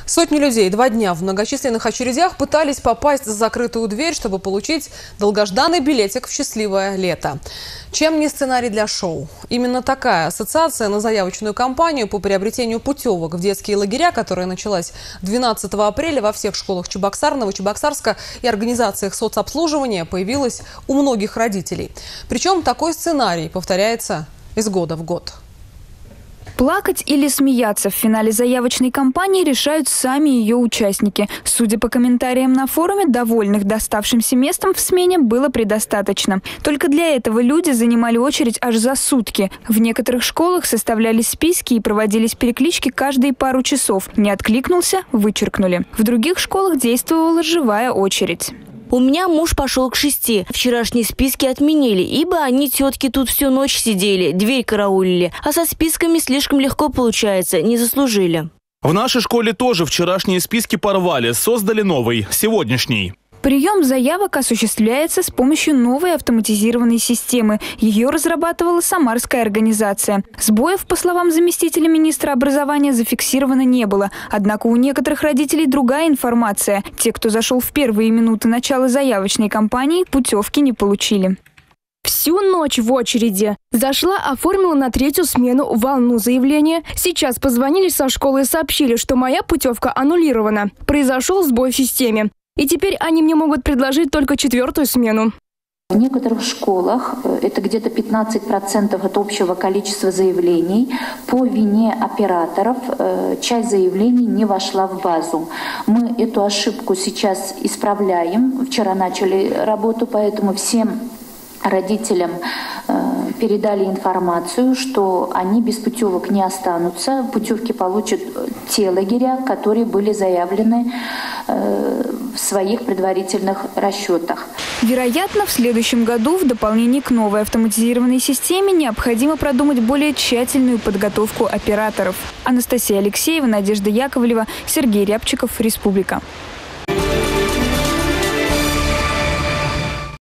Сотни людей 2 дня в многочисленных очередях пытались попасть за закрытую дверь, чтобы получить долгожданный билетик в счастливое лето. Чем не сценарий для шоу? Именно такая ассоциация на заявочную кампанию по приобретению путевок в детские лагеря, которая началась 12 апреля во всех школах Чебоксар, Чебоксарска и организациях соцобслуживания, появилась у многих родителей. Причем такой сценарий повторяется из года в год. Плакать или смеяться в финале заявочной кампании решают сами ее участники. Судя по комментариям на форуме, довольных доставшимся местом в смене было предостаточно. Только для этого люди занимали очередь аж за сутки. В некоторых школах составлялись списки и проводились переклички каждые пару часов. Не откликнулся – вычеркнули. В других школах действовала живая очередь. У меня муж пошел к 6. Вчерашние списки отменили, ибо они, тетки, тут всю ночь сидели, дверь караулили. А со списками слишком легко получается, не заслужили. В нашей школе тоже вчерашние списки порвали, создали новый, сегодняшний. Прием заявок осуществляется с помощью новой автоматизированной системы. Ее разрабатывала самарская организация. Сбоев, по словам заместителя министра образования, зафиксировано не было. Однако у некоторых родителей другая информация. Те, кто зашел в первые минуты начала заявочной кампании, путевки не получили. Всю ночь в очереди. Зашла, оформила на 3-ю смену волну заявления. Сейчас позвонили со школы и сообщили, что моя путевка аннулирована. Произошел сбой в системе. И теперь они мне могут предложить только 4-ю смену. В некоторых школах, это где-то 15% от общего количества заявлений, по вине операторов часть заявлений не вошла в базу. Мы эту ошибку сейчас исправляем. Вчера начали работу, поэтому всем родителям передали информацию, что они без путевок не останутся. Путевки получат те лагеря, которые были заявлены в своих предварительных расчетах. Вероятно, в следующем году в дополнение к новой автоматизированной системе необходимо продумать более тщательную подготовку операторов. Анастасия Алексеева, Надежда Яковлева, Сергей Рябчиков, Республика.